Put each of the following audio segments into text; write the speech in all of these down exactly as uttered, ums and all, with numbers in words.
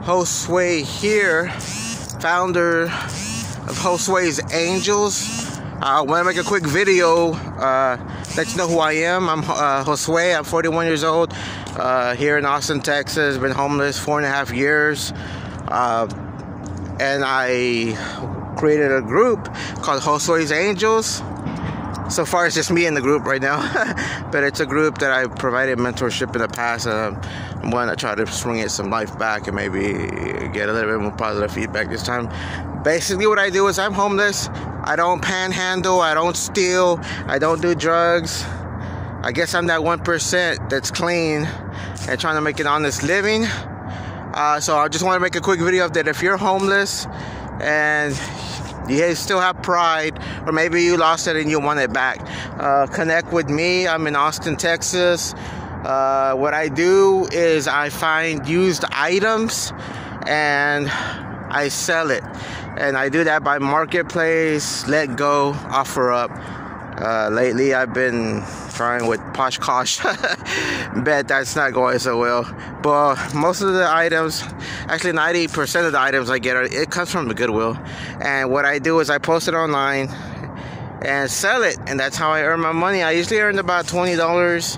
Josue here, founder of Josue's Angels. I uh, want to make a quick video, uh, let you know who I am. I'm uh, Josue. I'm forty-one years old, uh, here in Austin, Texas. Been homeless four and a half years, uh, and I created a group called Josue's Angels. So far, it's just me in the group right now, but it's a group that I provided mentorship in the past. Uh, I'm going to try to swing it some life back and maybe get a little bit more positive feedback this time. Basically, what I do is I'm homeless. I don't panhandle. I don't steal. I don't do drugs. I guess I'm that one percent that's clean and trying to make an honest living. Uh, so I just want to make a quick video of that. If you're homeless and you still have pride, or maybe you lost it and you want it back, uh, connect with me. I'm in Austin, Texas. Uh, what I do is I find used items and I sell it, and I do that by marketplace, let go, offer up. Uh, lately I've been trying with Poshkosh, bet that's not going so well, but most of the items, actually ninety percent of the items I get, are, it comes from the Goodwill. And what I do is I post it online and sell it, and that's how I earn my money. I usually earn about twenty dollars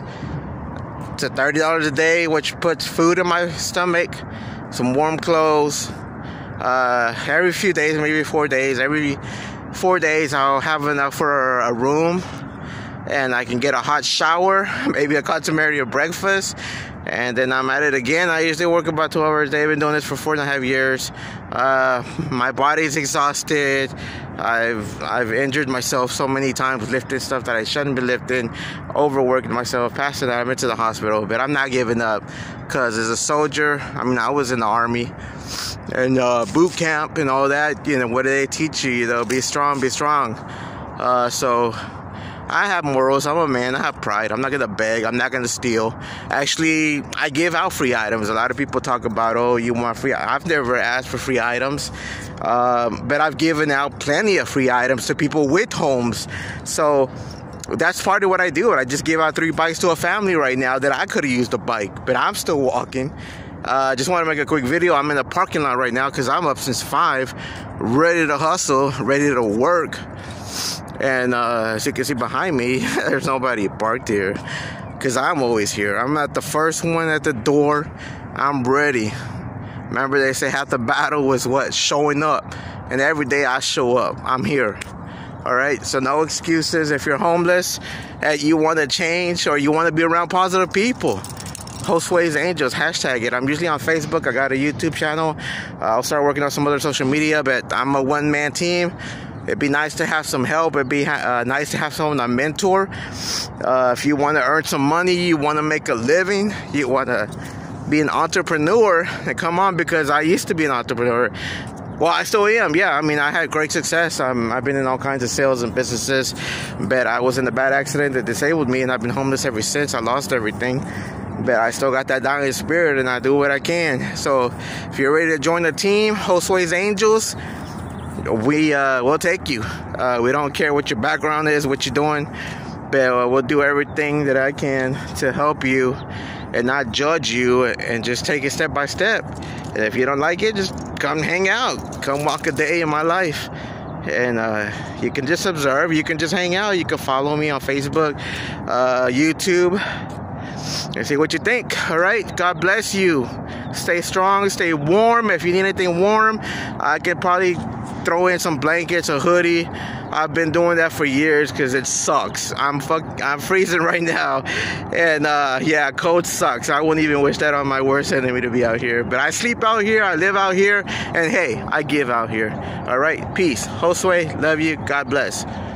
to thirty dollars a day, which puts food in my stomach, some warm clothes. Uh, every few days, maybe four days, every four days I'll have enough for a room, and I can get a hot shower, maybe a customary breakfast, and then I'm at it again. I usually work about two hours a day. I've been doing this for four and a half years. Uh, my body's exhausted. I've I've injured myself so many times lifting stuff that I shouldn't be lifting, overworking myself. Past that, I've been to the hospital, but I'm not giving up, because as a soldier, I mean, I was in the Army and uh, boot camp and all that. You know, what do they teach you? You know, be strong, be strong. Uh, so I have morals. I'm a man. I have pride. I'm not going to beg. I'm not going to steal. Actually, I give out free items. A lot of people talk about, oh, you want free. I've never asked for free items. Um, but I've given out plenty of free items to people with homes. So that's part of what I do. I just gave out three bikes to a family right now that I could have used a bike, but I'm still walking. I uh, just want to make a quick video. I'm in the parking lot right now because I'm up since five, ready to hustle, ready to work. And uh, as you can see behind me, there's nobody parked here because I'm always here. I'm not the first one at the door. I'm ready. Remember, they say half the battle was what? Showing up. And every day I show up. I'm here. All right? So no excuses. If you're homeless and you want to change or you want to be around positive people, Josue's Angels, hashtag it. I'm usually on Facebook. I got a YouTube channel. Uh, I'll start working on some other social media, but I'm a one-man team. It'd be nice to have some help. It'd be uh, nice to have someone to mentor. Uh, if you want to earn some money, you want to make a living, you want to be an entrepreneur, and come on, because I used to be an entrepreneur. Well, I still am, yeah. I mean, I had great success. Um, I've been in all kinds of sales and businesses, but I was in a bad accident that disabled me, and I've been homeless ever since. I lost everything, but I still got that dying spirit, and I do what I can. So if you're ready to join the team, Josue's Angels, we uh, will take you. Uh, we don't care what your background is, what you're doing, but uh, we'll do everything that I can to help you and not judge you, and just take it step by step. And if you don't like it, just come hang out. Come walk a day in my life. And uh, you can just observe. You can just hang out. You can follow me on Facebook, uh, YouTube, and see what you think. All right? God bless you. Stay strong. Stay warm. If you need anything warm, I can probably throw in some blankets, a hoodie. I've been doing that for years because it sucks. I'm fuck, I'm freezing right now, and uh, yeah, cold sucks. I wouldn't even wish that on my worst enemy to be out here. But I sleep out here, I live out here, and hey, I give out here. All right, peace. Josue, love you. God bless.